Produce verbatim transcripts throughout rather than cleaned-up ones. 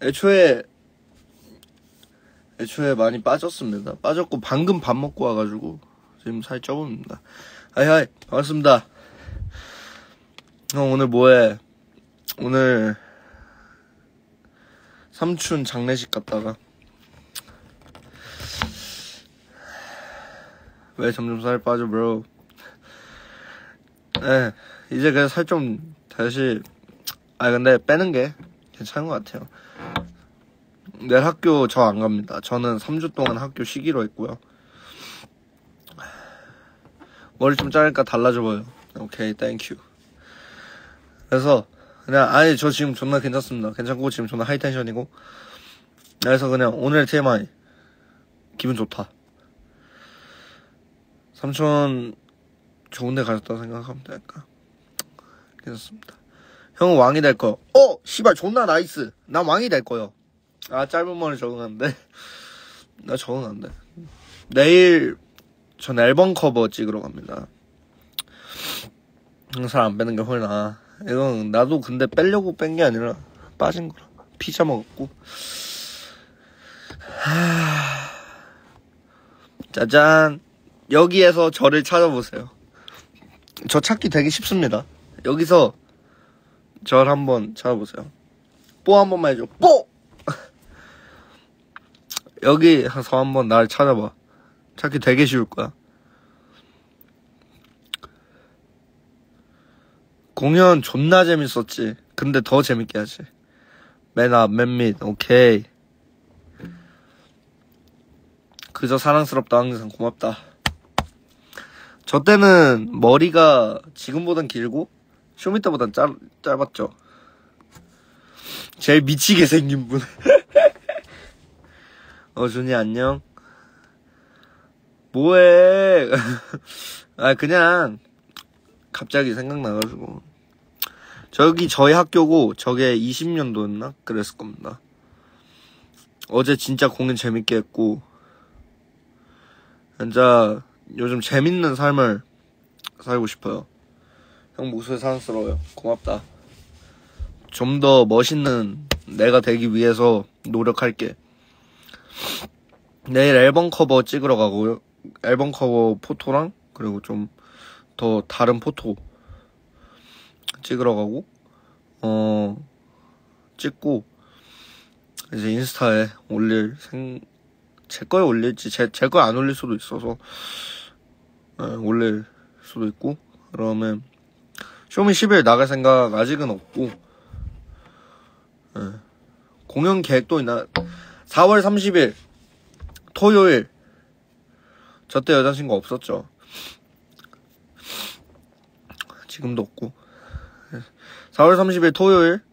애초에 애초에 많이 빠졌습니다. 빠졌고 방금 밥 먹고 와가지고 지금 살 쪄봅니다. 하이하이 반갑습니다. 형 오늘 뭐해? 오늘 삼촌 장례식 갔다가 왜 점점 살 빠져 bro? 네 이제 그냥 살 좀 다시 아 근데 빼는 게 괜찮은 것 같아요. 내일 학교 저 안 갑니다. 저는 삼 주 동안 학교 쉬기로 했고요. 머리 좀 자르니까 달라져 보여. 오케이 땡큐. 그래서 그냥 아니 저 지금 존나 괜찮습니다. 괜찮고 지금 존나 하이텐션이고. 그래서 그냥 오늘 티엠아이 기분 좋다. 삼촌 좋은데 가셨다 생각하면 될까? 괜찮습니다. 형은 왕이 될 거요. 어! 씨발 존나 나이스. 난 왕이 될 거요. 아 짧은 머리 적응한데 나 적응 안 돼. 내일 전 앨범 커버 찍으러 갑니다. 살 안 빼는 게 홀나. 이건 나도 근데 빼려고 뺀 게 아니라 빠진 거라. 피자 먹었고. 하... 짜잔. 여기에서 저를 찾아보세요. 저 찾기 되게 쉽습니다. 여기서 저를 한번 찾아보세요. 뽀 한 번만 해줘. 뽀! 여기서 한번 날 찾아봐. 찾기 되게 쉬울 거야. 공연 존나 재밌었지. 근데 더 재밌게 하지. 맨 앞, 맨 밑, 오케이. 그저 사랑스럽다, 항상 고맙다. 저 때는 머리가 지금보단 길고 쇼미 때보단 짧, 짧았죠. 제일 미치게 생긴 분. 어 준이 안녕. 뭐해? 아 그냥 갑자기 생각나가지고. 저기 저희 학교고 저게 이십 년도였나? 그랬을 겁니다. 어제 진짜 공연 재밌게 했고 진짜 요즘 재밌는 삶을 살고 싶어요. 형 목소리 사랑스러워요. 고맙다. 좀 더 멋있는 내가 되기 위해서 노력할게. 내일 앨범 커버 찍으러 가고요. 앨범 커버 포토랑 그리고 좀 더 다른 포토 찍으러 가고 어 찍고 이제 인스타에 올릴 생 제 거에 올릴지 제 제 거에 안 올릴 수도 있어서 네, 올릴 수도 있고 그러면 쇼미 십 일 나갈 생각 아직은 없고 네. 공연 계획도 있나 사월 삼십일 토요일 저 때 여자친구 없었죠. 지금도 없고 사월 삼십일 토요일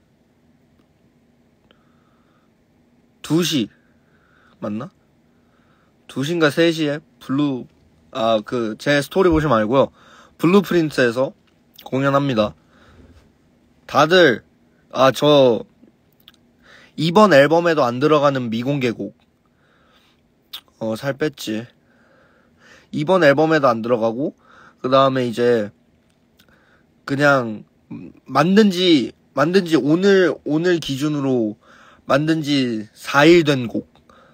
두 시 맞나? 두 시인가 세 시에 블루 아 그 제 스토리 보시면 알고요. 블루프린트에서 공연합니다. 다들 아 저 이번 앨범에도 안 들어가는 미공개곡 어 살 뺐지. 이번 앨범에도 안 들어가고 그 다음에 이제 그냥 만든 지 만든 지 오늘 오늘 기준으로 만든 지 사 일 된 곡.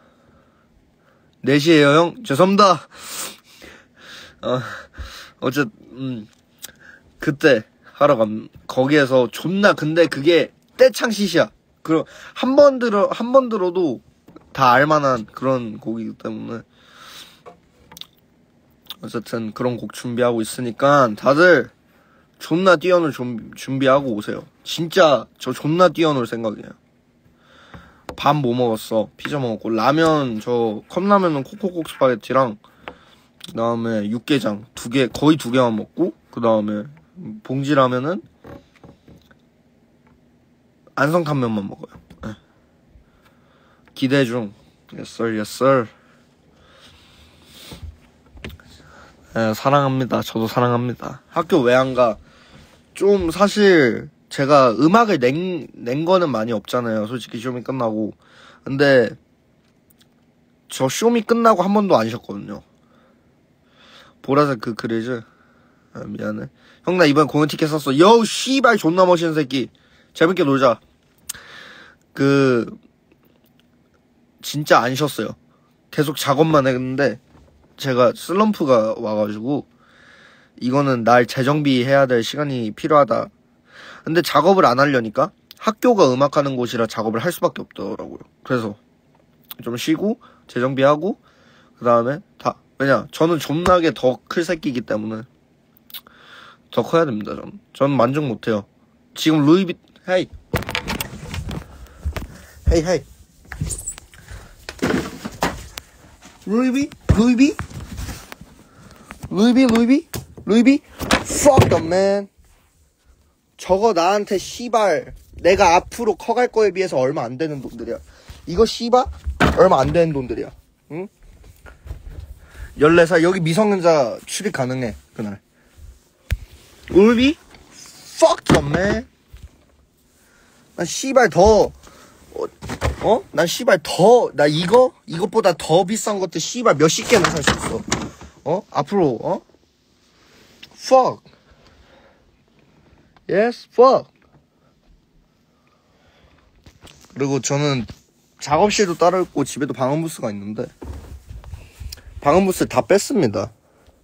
네 시에요 형? 죄송합니다. 어 어째 음 그때 하러 간 거기에서 존나 근데 그게 떼창시시야. 그 한 번 들어 한 번 들어도 다 알만한 그런 곡이기 때문에 어쨌든 그런 곡 준비하고 있으니까 다들 존나 뛰어놀 좀 준비하고 오세요. 진짜 저 존나 뛰어놀 생각이에요. 밥 뭐 먹었어? 피자 먹었고 라면 저 컵라면은 코코콕 스파게티랑 그 다음에 육개장 두 개 거의 두 개만 먹고 그 다음에 봉지라면은 안성탕면만 먹어요. 네. 기대 중. Yes sir, yes sir. 네, 사랑합니다. 저도 사랑합니다. 학교 왜 안 가? 좀 사실 제가 음악을 낸, 낸 거는 많이 없잖아요. 솔직히 쇼미 끝나고. 근데 저 쇼미 끝나고 한 번도 안 쉬었거든요. 보라색 그 그리즈. 아, 미안해. 형 나 이번 공연 티켓 샀어. 여우 씨발 존나 멋있는 새끼. 재밌게 놀자. 그 진짜 안 쉬었어요. 계속 작업만 했는데 제가 슬럼프가 와가지고 이거는 날 재정비해야 될 시간이 필요하다. 근데 작업을 안 하려니까 학교가 음악하는 곳이라 작업을 할 수밖에 없더라고요. 그래서 좀 쉬고 재정비하고 그 다음에 다, 왜냐 저는 존나게 더 클 새끼이기 때문에 더 커야 됩니다. 저는 저는 만족 못해요. 지금 루이비 헤이 헤이 헤이 루이비 루이비 루이비 루이비 루이비 fuck them man. 저거 나한테 씨발 내가 앞으로 커갈 거에 비해서 얼마 안 되는 돈들이야. 이거 씨발 얼마 안 되는 돈들이야. 응? 열네 살 여기 미성년자 출입 가능해 그날. 울비? fuck them man. 난 씨발 더 어? 어? 난 씨발 더 나 이거? 이것보다 더 비싼 것들 씨발 몇십 개는 살 수 있어. 어? 앞으로 어? fuck yes fuck. 그리고 저는 작업실도 따로 있고 집에도 방음부스가 있는데 방음부스 다 뺐습니다.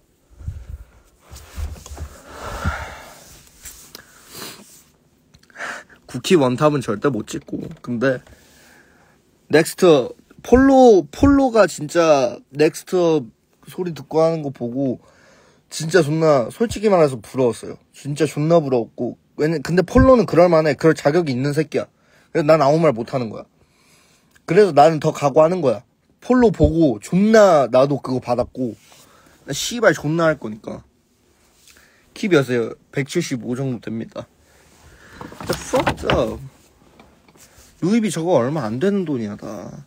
쿠키 원탑은 절대 못 찍고. 근데 넥스트 폴로 폴로가 진짜 넥스트 소리 듣고 하는 거 보고 진짜 존나 솔직히 말해서 부러웠어요. 진짜 존나 부러웠고. 왜냐 근데 폴로는 그럴만해. 그럴 자격이 있는 새끼야. 그래서 난 아무 말 못하는 거야. 그래서 나는 더 각오하는 거야. 폴로 보고 존나 나도 그거 받았고 나 씨발 존나 할 거니까. 키 몇이에요? 백칠십오 정도 됩니다. fucked up. 루이비 저거 얼마 안 되는 돈이야 다.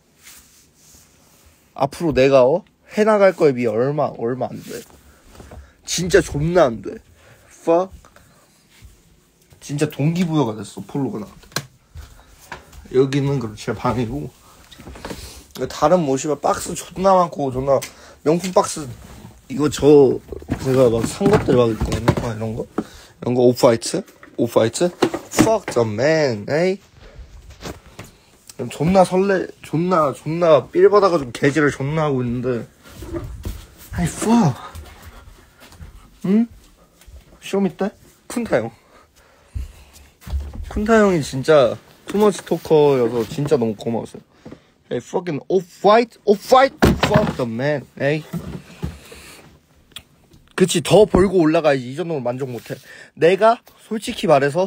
앞으로 내가 어? 해나갈 거에 비해 얼마 얼마 안 돼. 진짜 존나 안 돼. fuck. 진짜 동기부여가 됐어 폴로가 나한테. 여기는 그렇지 방이고 다른 모시바 박스 존나 많고 존나 명품 박스 이거 저 제가 막 산 것들 막 있거든요. 아, 이런 거 이런 거 오프화이트 오프화이트 fuck the man 에이 존나 설레 존나 존나 삘 받아가지고 개지를 존나 하고 있는데 아이 fuck 응? 쇼미 때? 쿤타 형 쿤타 형이 진짜 투머치 토커여서 진짜 너무 고마웠어요. Hey fucking off-white off-white fuck the man 에이 그치 더 벌고 올라가야지. 이 정도면 만족 못해. 내가 솔직히 말해서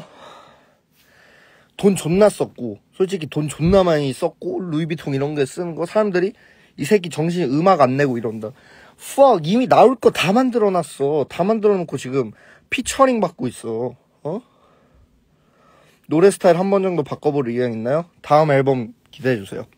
돈 존나 썼고 솔직히 돈 존나 많이 썼고 루이비통 이런 게 쓰는 거 사람들이 이 새끼 정신이 음악 안 내고 이런다. fuck 이미 나올 거 다 만들어놨어. 다 만들어놓고 지금 피처링 받고 있어. 어? 노래 스타일 한 번 정도 바꿔볼 의향 있나요? 다음 앨범 기대해주세요.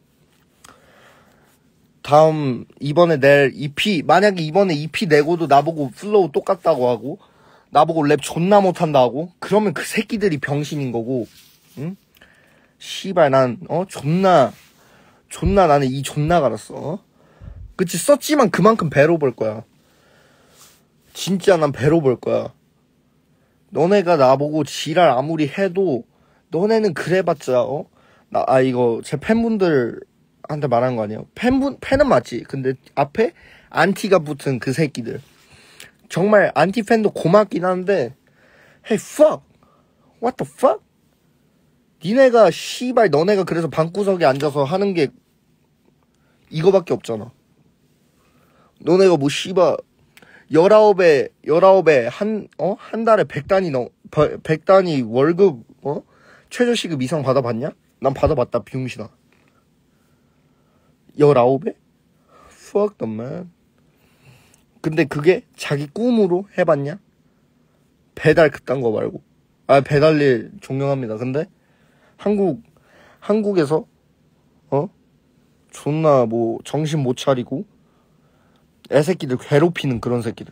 다음 이번에 낼 이피 만약에 이번에 이피 내고도 나보고 플로우 똑같다고 하고 나보고 랩 존나 못한다 하고 그러면 그 새끼들이 병신인 거고. 응? 씨발 난 어 존나 존나 나는 이 존나 갈았어. 어? 그치 썼지만 그만큼 배로 벌 거야. 진짜 난 배로 벌 거야. 너네가 나보고 지랄 아무리 해도 너네는 그래봤자 어? 나 아 이거 제 팬분들한테 말한 거 아니에요. 팬분 팬은 맞지. 근데 앞에 안티가 붙은 그 새끼들 정말 안티 팬도 고맙긴 한데 hey fuck what the fuck. 니네가 씨발 너네가 그래서 방구석에 앉아서 하는 게 이거밖에 없잖아. 너네가 뭐 씨발 열아홉에 열아홉에 한 어? 한 달에 백 단위 넘 백 단위 월급 어? 최저시급 이상 받아봤냐? 난 받아봤다 비용신아. 열아홉에? Fuck the man. 근데 그게 자기 꿈으로 해봤냐? 배달 그딴 거 말고. 아 배달일 존경합니다. 근데 한국 한국에서 어? 존나 뭐 정신 못 차리고 애새끼들 괴롭히는 그런 새끼들.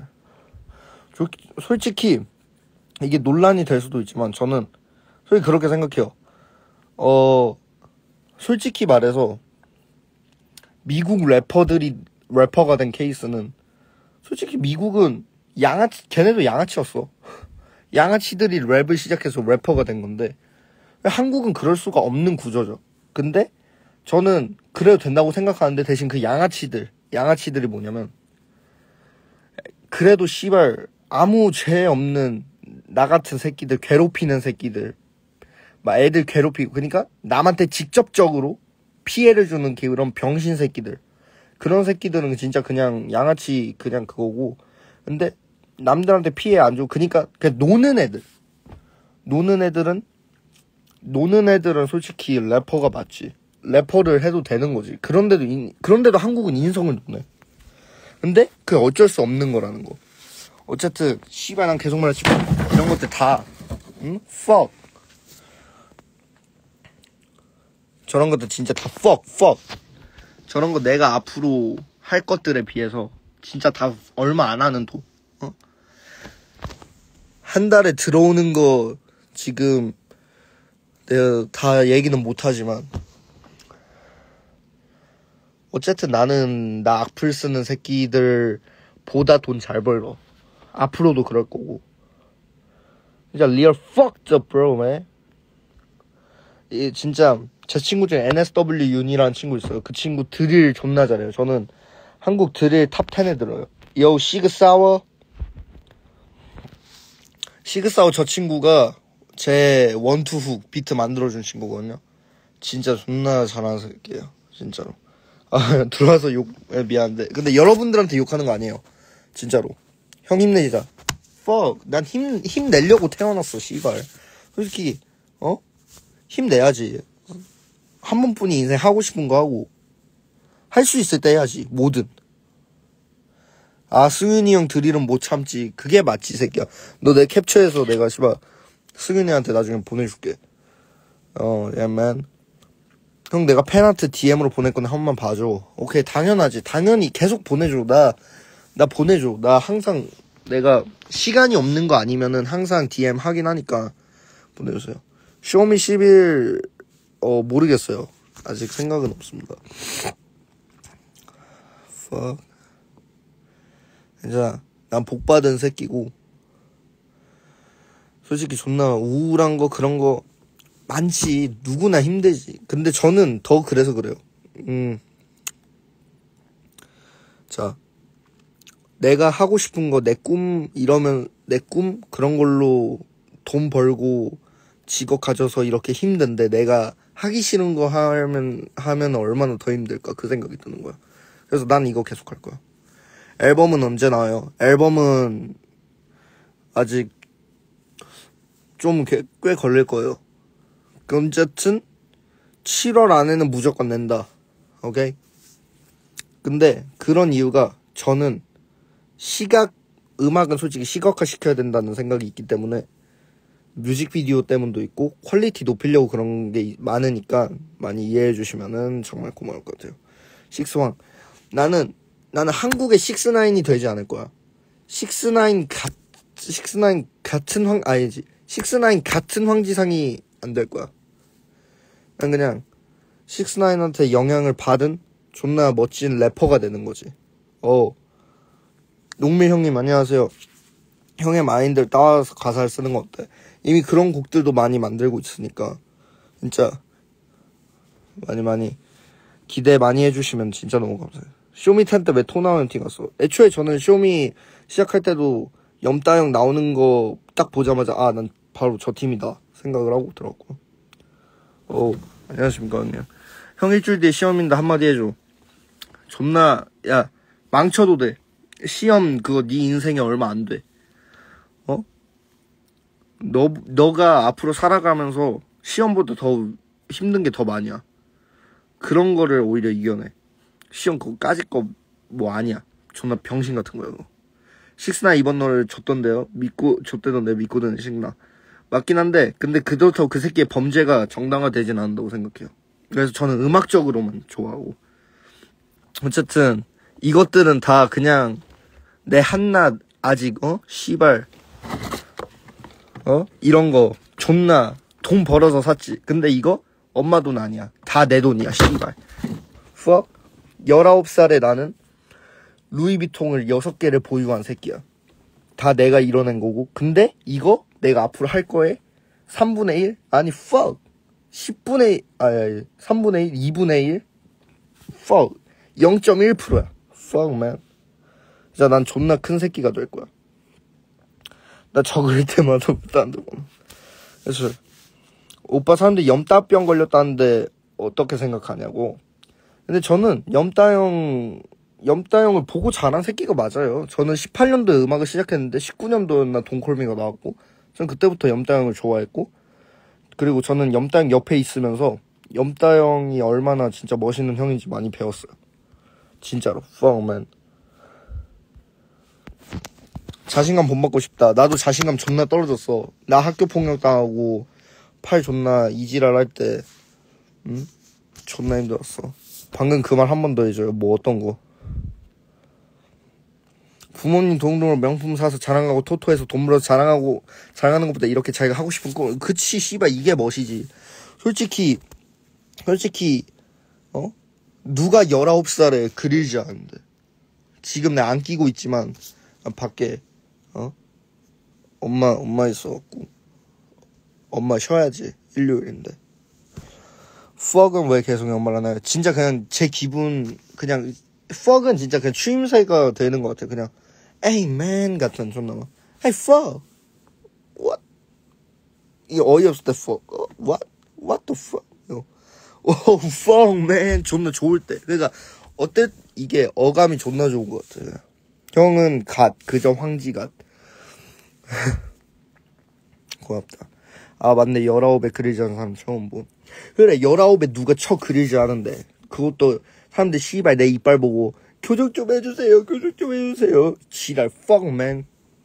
솔직히 이게 논란이 될 수도 있지만 저는 솔직히 그렇게 생각해요. 어 솔직히 말해서 미국 래퍼들이 래퍼가 된 케이스는 솔직히 미국은 양아치 걔네도 양아치였어. 양아치들이 랩을 시작해서 래퍼가 된 건데 한국은 그럴 수가 없는 구조죠. 근데 저는 그래도 된다고 생각하는데 대신 그 양아치들 양아치들이 뭐냐면 그래도 씨발 아무 죄 없는 나 같은 새끼들 괴롭히는 새끼들 막 애들 괴롭히고 그러니까 남한테 직접적으로 피해를 주는 그런 병신 새끼들 그런 새끼들은 진짜 그냥 양아치 그냥 그거고 근데 남들한테 피해 안 주고 그러니까 그냥 노는 애들 노는 애들은 노는 애들은 솔직히 래퍼가 맞지 래퍼를 해도 되는 거지 그런데도 인, 그런데도 한국은 인성을 놓네 근데 그게 어쩔 수 없는 거라는 거 어쨌든 씨발 난 계속 말했지만 이런 것들 다 응? fuck 저런 것들 진짜 다 fuck fuck 저런 거 내가 앞으로 할 것들에 비해서 진짜 다 얼마 안 하는 돈 어? 한 달에 들어오는 거 지금 내가 다 얘기는 못하지만 어쨌든 나는 나 악플 쓰는 새끼들 보다 돈 잘 벌어 앞으로도 그럴 거고 진짜 real fucked up bro man 이 진짜 제 친구 중에 엔에스더블유 윤이라는 친구 있어요 그 친구 드릴 존나 잘해요 저는 한국 드릴 탑 텐에 들어요 요 시그사워 시그사워 저 친구가 제 원투훅 비트 만들어준 친구거든요 진짜 존나 잘하는 새끼예요 진짜로 아 들어와서 욕 미안한데 근데 여러분들한테 욕하는 거 아니에요 진짜로 형 힘내자 fuck 난 힘 힘내려고 태어났어 씨발 솔직히 어 힘내야지 한 번뿐이 인생 하고 싶은 거 하고 할 수 있을 때 해야지 뭐든 아 승윤이 형 드릴은 못 참지 그게 맞지 새끼야 너 내 캡처해서 내가 씨발 승윤이한테 나중에 보내줄게 어 야맨 형 내가 팬아트 디엠으로 보낼 건데 한 번만 봐줘 오케이 당연하지 당연히 계속 보내줘 나 나 보내줘 나 항상 내가 시간이 없는 거 아니면은 항상 디엠 하긴 하니까 보내주세요 쇼미 십일 어 모르겠어요 아직 생각은 없습니다 fuck 진짜 난 복받은 새끼고 솔직히 존나 우울한 거 그런 거 많지 누구나 힘들지 근데 저는 더 그래서 그래요 음. 자 내가 하고 싶은 거 내 꿈 이러면 내 꿈 그런 걸로 돈 벌고 직업 가져서 이렇게 힘든데 내가 하기 싫은 거 하면 하면 얼마나 더 힘들까 그 생각이 드는 거야 그래서 난 이거 계속 할 거야 앨범은 언제 나와요? 앨범은 아직 좀 꽤 걸릴 거예요 어쨌든 칠월 안에는 무조건 낸다 오케이? 근데 그런 이유가 저는 시각 음악은 솔직히 시각화 시켜야 된다는 생각이 있기 때문에 뮤직비디오 때문도 있고 퀄리티 높이려고 그런 게 많으니까 많이 이해해 주시면은 정말 고마울 것 같아요 식스왕 나는 나는 한국의 식스나인이 되지 않을 거야 식스나인 가 식스나인 같은 황 아니지 식스나인 같은 황지상이 안 될 거야 난 그냥 식스나인한테 영향을 받은 존나 멋진 래퍼가 되는 거지 어 농밀 형님 안녕하세요 형의 마인드를 따와서 가사를 쓰는 거 어때? 이미 그런 곡들도 많이 만들고 있으니까 진짜 많이 많이 기대 많이 해주시면 진짜 너무 감사해요 쇼미 텐 때 왜 토나오는 팀 갔어? 애초에 저는 쇼미 시작할 때도 염따형 나오는 거 딱 보자마자 아 난 바로 저 팀이다 생각을 하고 들어갔고 오 안녕하십니까 형님 형 일주일 뒤에 시험인데 한마디 해줘 존나 야 망쳐도 돼 시험 그거 네 인생에 얼마 안 돼. 어? 너 너가 앞으로 살아가면서 시험보다 더 힘든 게 더 많이야. 그런 거를 오히려 이겨내. 시험 그거까지 거 뭐 아니야. 존나 병신 같은 거야. 그거. 식스나 이번 노래를 줬던데요. 믿고 줬대던데 믿고 듣는 식나. 맞긴 한데 근데 그렇다고 그 새끼의 범죄가 정당화되진 않는다고 생각해요. 그래서 저는 음악적으로만 좋아하고 어쨌든 이것들은 다 그냥 내 한낱 아직 어? 씨발 어? 이런 거 존나 돈 벌어서 샀지. 근데 이거 엄마 돈 아니야. 다 내 돈이야 씨발. fuck? 열아홉 살에 나는 루이비통을 여섯 개를 보유한 새끼야. 다 내가 이뤄낸 거고 근데 이거 내가 앞으로 할 거에 삼분의 일? 아니 fuck 십분의 아 삼분의 일, 이분의 일 fuck 영 점 일 퍼센트야 fuck man. 진짜 난 존나 큰 새끼가 될 거야. 나 적을 때마다 딴 데 보면. 그래서 오빠 사람들이 염따병 걸렸다는데 어떻게 생각하냐고. 근데 저는 염따형 염따형을 보고 자란 새끼가 맞아요. 저는 십팔 년도에 음악을 시작했는데 십구 년도였나 돈콜미가 나왔고 저는 그때부터 염따형을 좋아했고, 그리고 저는 염따형 옆에 있으면서 염따형이 얼마나 진짜 멋있는 형인지 많이 배웠어요. 진짜로 fuck man. 자신감 본받고 싶다. 나도 자신감 존나 떨어졌어. 나 학교 폭력 당하고 팔 존나 이지랄 할 때 응? 존나 힘들었어. 방금 그 말 한 번 더 해줘요. 뭐 어떤 거? 부모님 돈으로 명품 사서 자랑하고 토토해서 돈 벌어서 자랑하고 자랑하는 것보다 이렇게 자기가 하고 싶은 거. 그치 씨발 이게 멋이지. 솔직히 솔직히 어? 누가 열아홉 살에 그릴지 아는데. 지금 내가 안 끼고 있지만 밖에 어? 엄마 엄마 있어갖고 엄마 쉬어야지 일요일인데. fuck은 왜 계속 연말 하나요? 진짜 그냥 제 기분 그냥 fuck은 진짜 그냥 추임새가 되는 것 같아. 그냥 hey man 같은 존나 막 hey fuck what 이 어이없을 때 fuck 어, what what the fuck oh fuck man 존나 좋을 때. 그러니까 어때 이게 어감이 존나 좋은 것 같아. 형은 갓 그저 황지갓. 고맙다. 아 맞네 열아홉에 그리지 않은 사람 처음 본. 그래 열아홉에 누가 쳐 그리지 않은데 그것도 사람들 씨발 내 이빨 보고 교정 좀 해주세요 교정 좀 해주세요 지랄 fuck man.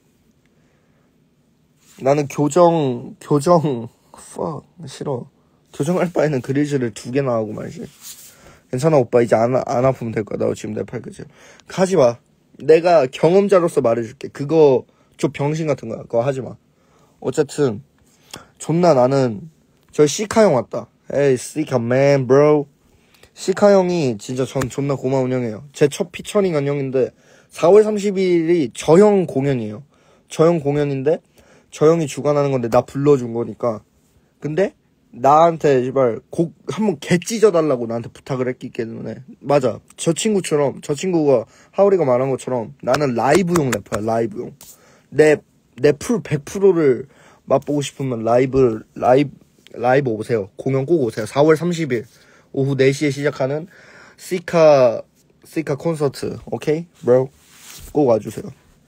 나는 교정 교정 fuck 싫어. 교정할 바에는 그리즈를 두 개나 하고 말지. 괜찮아 오빠 이제 안, 안 아프면 될 거야. 나 지금 내 팔 그지. 하지마. 내가 경험자로서 말해줄게. 그거 저 병신 같은 거야. 그거 하지마. 어쨌든 존나 나는 저 시카 형 왔다. 에이 시카 man bro. 시카 형이 진짜 전 존나 고마운 형이에요. 제 첫 피처링 한 형인데 사월 삼십일이 저 형 공연이에요. 저 형 공연인데 저 형이 주관하는 건데 나 불러준 거니까. 근데 나한테 제발 곡 한번 개 찢어달라고 나한테 부탁을 했기 때문에. 맞아 저 친구처럼 저 친구가 하울이가 말한 것처럼 나는 라이브용 래퍼야. 라이브용. 내 내 풀 백 퍼센트를 맛보고 싶으면 라이브 라이브 라이브 오세요. 공연 꼭 오세요. 사월 삼십일 오후 네 시에 시작하는 시카 시카 콘서트. 오케이 bro 꼭 와주세요.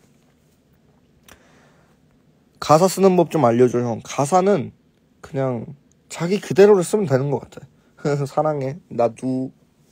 가사 쓰는 법 좀 알려줘 형. 가사는 그냥 자기 그대로를 쓰면 되는 것 같아. 사랑해 나도.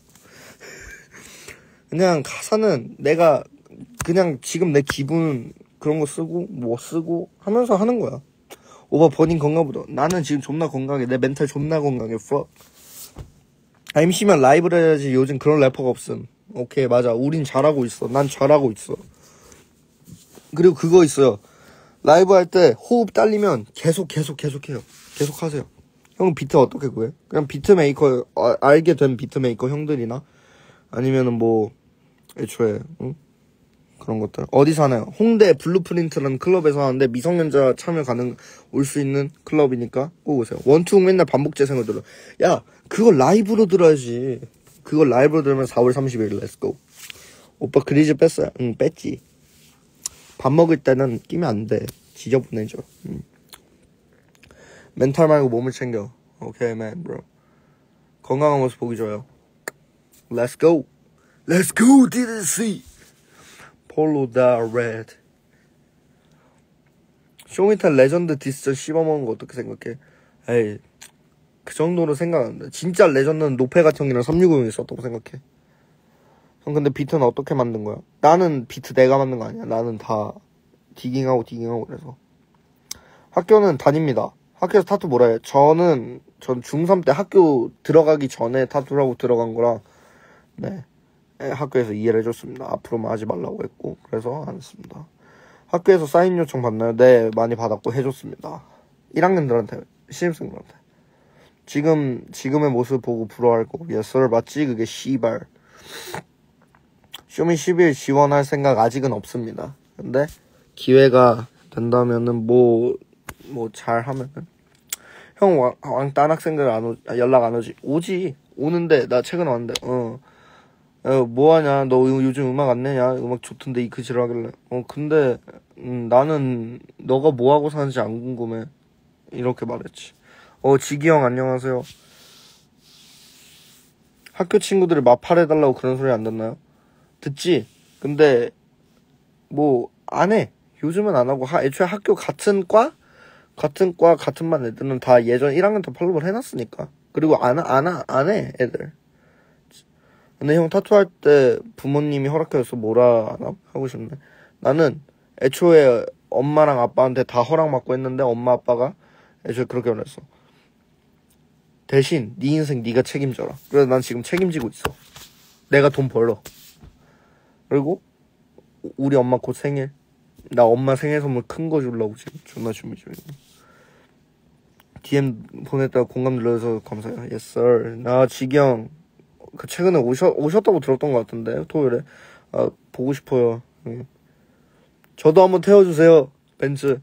그냥 가사는 내가 그냥 지금 내 기분 그런 거 쓰고 뭐 쓰고 하면서 하는 거야. 오빠 본인 건강보다 나는 지금 존나 건강해. 내 멘탈 존나 건강해. fuck. 엠씨면 라이브를 해야지. 요즘 그런 래퍼가 없음. 오케이 맞아 우린 잘하고 있어. 난 잘하고 있어. 그리고 그거 있어요. 라이브 할 때 호흡 딸리면 계속 계속 계속 해요. 계속 하세요. 형 비트 어떻게 구해? 그냥 비트메이커 아, 알게 된 비트메이커 형들이나 아니면은 뭐 애초에 응? 그런 것들 어디서 하나요? 홍대 블루프린트라는 클럽에서 하는데 미성년자 참여 가능 올 수 있는 클럽이니까 꼭 오세요. 원투 맨날 반복 재생을 들어. 야 그거 라이브로 들어야지. 그거 라이브로 들으면 사월 삼십일 렛츠고. 오빠 그리즈 뺐어요? 응 뺐지. 밥 먹을 때는 끼면 안 돼. 지저분해져. 응. 멘탈 말고 몸을 챙겨. 오케이 man bro. 건강한 모습 보기 좋아요. Let's go. Let's go to the sea. 폴로 다 레드. 쇼미탈 레전드 디스전 씹어먹은 거 어떻게 생각해? 에이 그 정도로 생각 안 돼. 진짜 레전드는 노페가트 형이랑 삼육오형이 있었다고 생각해. 형 근데 비트는 어떻게 만든 거야? 나는 비트 내가 만든 거 아니야. 나는 다 디깅하고 디깅하고 그래서. 학교는 다닙니다. 학교에서 타투 뭐라 해? 저는 전 중삼 때 학교 들어가기 전에 타투를 하고 들어간 거라 네 학교에서 이해를 해줬습니다. 앞으로만 하지 말라고 했고 그래서 안 했습니다. 학교에서 사인 요청 받나요? 네 많이 받았고 해줬습니다. 일 학년들한테 신입생들한테. 지금 지금의 모습 보고 부러워할 거고. 예썰 맞지? 그게 씨발. 쇼미 십일 지원할 생각 아직은 없습니다. 근데 기회가 된다면은 뭐 뭐 잘하면은 형 왕, 왕딴 학생들 안 오, 아, 연락 안 오지? 오지. 오는데 나 최근에 왔는데 어, 어 뭐하냐 너 요즘 음악 안 내냐 음악 좋던데 이 그지를 하길래 어 근데 음, 나는 너가 뭐하고 사는지 안 궁금해 이렇게 말했지. 어 지기 형 안녕하세요. 학교 친구들이 마팔해달라고 그런 소리 안 듣나요? 듣지. 근데 뭐 안 해. 요즘은 안 하고 하, 애초에 학교 같은 과 같은 과 같은 반 애들은 다 예전 일 학년 때 팔로우를 해놨으니까. 그리고 안 안 안 해 애들. 근데 형 타투할 때 부모님이 허락해줘서 뭐라 안 하고 싶네. 나는 애초에 엄마랑 아빠한테 다 허락받고 했는데 엄마 아빠가 애초에 그렇게 말했어. 대신 네 인생 네가 책임져라. 그래서 난 지금 책임지고 있어. 내가 돈 벌러. 그리고 우리 엄마 곧 생일. 나 엄마 생일 선물 큰 거 주려고 지금 존나 준비 중이야. 디엠 보냈다가 공감 눌러줘서 감사해요. Yes sir. 나 지경 그 최근에 오셨 오셨다고 들었던 것 같은데 토요일에. 아 보고 싶어요. 응. 저도 한번 태워주세요. 벤츠.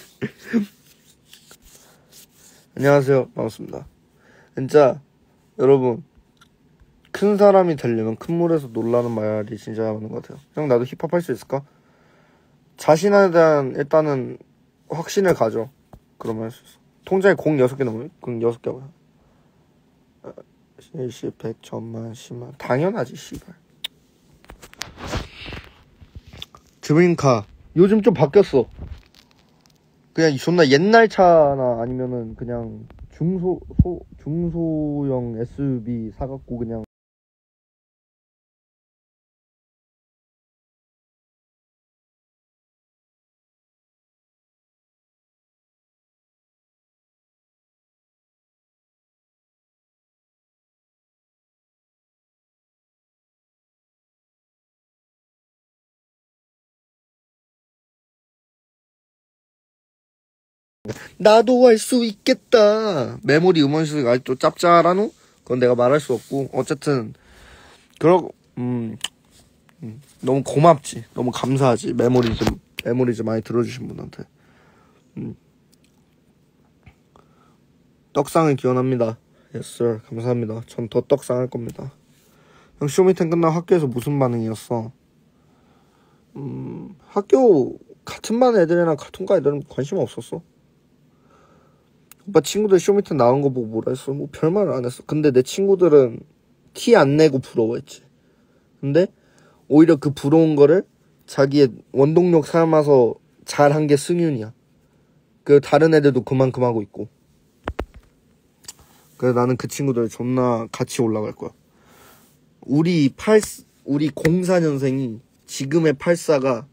안녕하세요. 반갑습니다. 진짜 여러분 큰 사람이 되려면 큰 물에서 놀라는 말이 진짜 맞는 것 같아요. 형 나도 힙합 할 수 있을까? 자신에 대한 일단은 확신을 가져. 그러면 할 수 있어. 통장에 공 여섯 개 넘어요? 공 여섯 개 뭐야? 일십, 백, 천만, 십만. 당연하지 씨발. 드림카 요즘 좀 바뀌었어. 그냥 존나 옛날 차나 아니면은 그냥 중소 소, 중소형 에스유브이 사갖고 그냥 나도 할 수 있겠다. 메모리 음원실이 아직도 짭짤하노? 그건 내가 말할 수 없고 어쨌든 그러 음, 음 너무 고맙지. 너무 감사하지. 메모리즈 메모리즈 많이 들어주신 분한테. 음. 떡상을 기원합니다. Yes sir. 감사합니다. 전 더 떡상 할 겁니다. 형 쇼미텐 끝나고 학교에서 무슨 반응이었어? 음 학교 같은 반 애들이나 같은 과 애들은 관심 없었어. 오빠 친구들 쇼미텐 나온 거 보고 뭐라 했어? 뭐 별말을 안 했어. 근데 내 친구들은 티 안 내고 부러워했지. 근데 오히려 그 부러운 거를 자기의 원동력 삼아서 잘한 게 승윤이야. 그 다른 애들도 그만큼 하고 있고. 그래서 나는 그 친구들 존나 같이 올라갈 거야. 우리 팔 우리 공사 년생이 지금의 팔사가